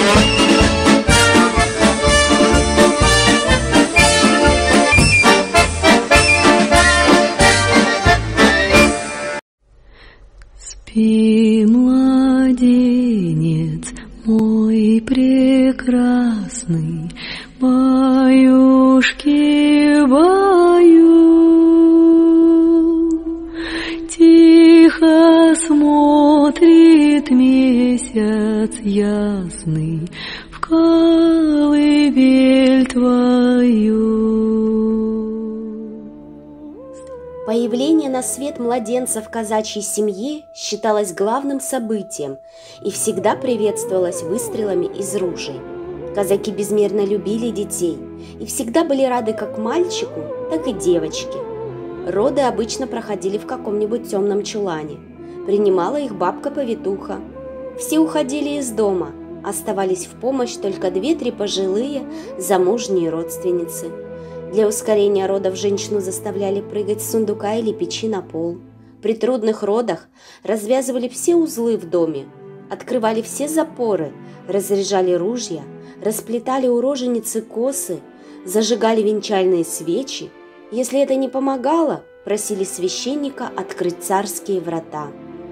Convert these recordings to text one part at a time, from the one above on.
Спи, младенец мой прекрасный, баюшки, баю. Тихо смотрит месяц ясный в колыбель твою. Появление на свет младенца в казачьей семье считалось главным событием и всегда приветствовалось выстрелами из ружей. Казаки безмерно любили детей и всегда были рады как мальчику, так и девочке. Роды обычно проходили в каком-нибудь темном чулане. Принимала их бабка-повитуха. Все уходили из дома, оставались в помощь только 2-3 пожилые замужние родственницы. Для ускорения родов женщину заставляли прыгать с сундука или печи на пол. При трудных родах развязывали все узлы в доме, открывали все запоры, разряжали ружья, расплетали у роженицы косы, зажигали венчальные свечи. Если это не помогало, просили священника открыть царские врата.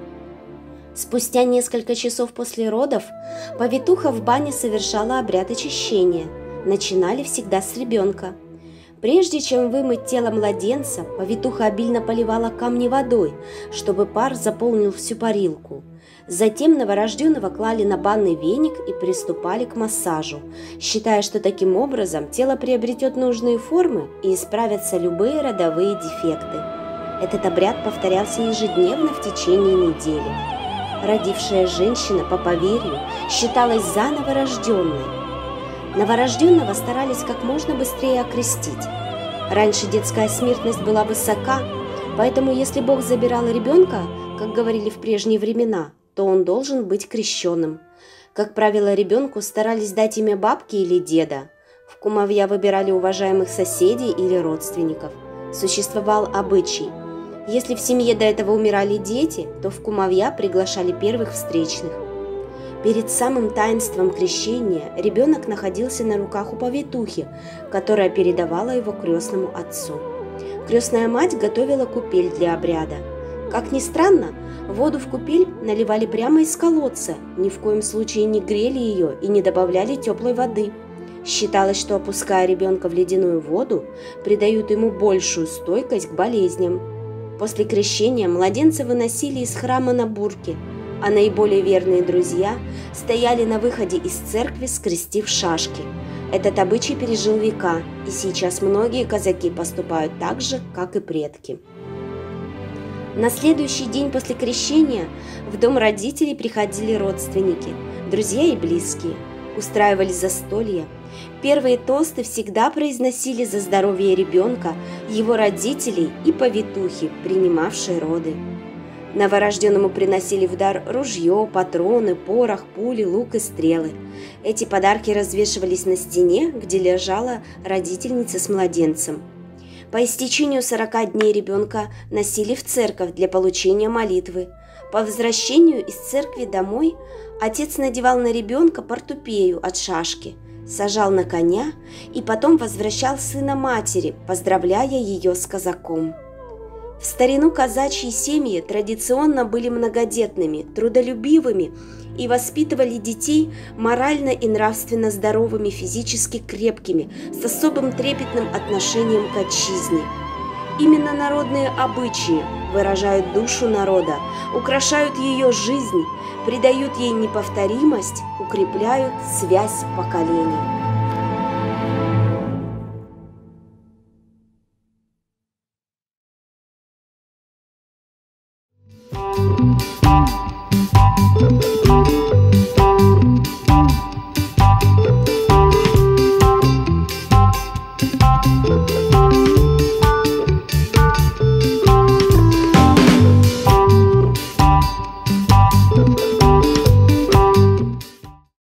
Спустя несколько часов после родов повитуха в бане совершала обряд очищения. Начинали всегда с ребенка. Прежде чем вымыть тело младенца, повитуха обильно поливала камни водой, чтобы пар заполнил всю парилку. Затем новорожденного клали на банный веник и приступали к массажу, считая, что таким образом тело приобретет нужные формы и исправятся любые родовые дефекты. Этот обряд повторялся ежедневно в течение недели. Родившая женщина, по поверью, считалась заново рожденной. Новорожденного старались как можно быстрее окрестить. Раньше детская смертность была высока, поэтому если Бог забирал ребенка, как говорили в прежние времена, то он должен быть крещенным. Как правило, ребенку старались дать имя бабки или деда. В кумовья выбирали уважаемых соседей или родственников. Существовал обычай. Если в семье до этого умирали дети, то в кумовья приглашали первых встречных. Перед самым таинством крещения ребенок находился на руках у повитухи, которая передавала его крестному отцу. Крестная мать готовила купель для обряда. Как ни странно, воду в купель наливали прямо из колодца, ни в коем случае не грели ее и не добавляли теплой воды. Считалось, что опуская ребенка в ледяную воду, придают ему большую стойкость к болезням. После крещения младенца выносили из храма на бурке, а наиболее верные друзья стояли на выходе из церкви, скрестив шашки. Этот обычай пережил века, и сейчас многие казаки поступают так же, как и предки. На следующий день после крещения в дом родителей приходили родственники, друзья и близкие, устраивались застолья. Первые тосты всегда произносили за здоровье ребенка, его родителей и повитухи, принимавшей роды. Новорожденному приносили в дар ружье, патроны, порох, пули, лук и стрелы. Эти подарки развешивались на стене, где лежала родительница с младенцем. По истечению 40 дней ребенка носили в церковь для получения молитвы. По возвращению из церкви домой отец надевал на ребенка портупею от шашки, сажал на коня и потом возвращал сына матери, поздравляя ее с казаком. В старину казачьи семьи традиционно были многодетными, трудолюбивыми и воспитывали детей морально и нравственно здоровыми, физически крепкими, с особым трепетным отношением к отчизне. Именно народные обычаи выражают душу народа, украшают ее жизнь, придают ей неповторимость, укрепляют связь поколений.